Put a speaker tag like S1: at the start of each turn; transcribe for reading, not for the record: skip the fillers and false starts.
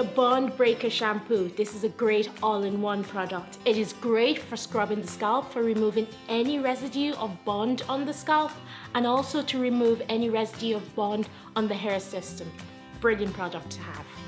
S1: the Bond Breaker Shampoo. This is a great all-in-one product. It is great for scrubbing the scalp, for removing any residue of Bond on the scalp, and also to remove any residue of Bond on the hair system. Brilliant product to have.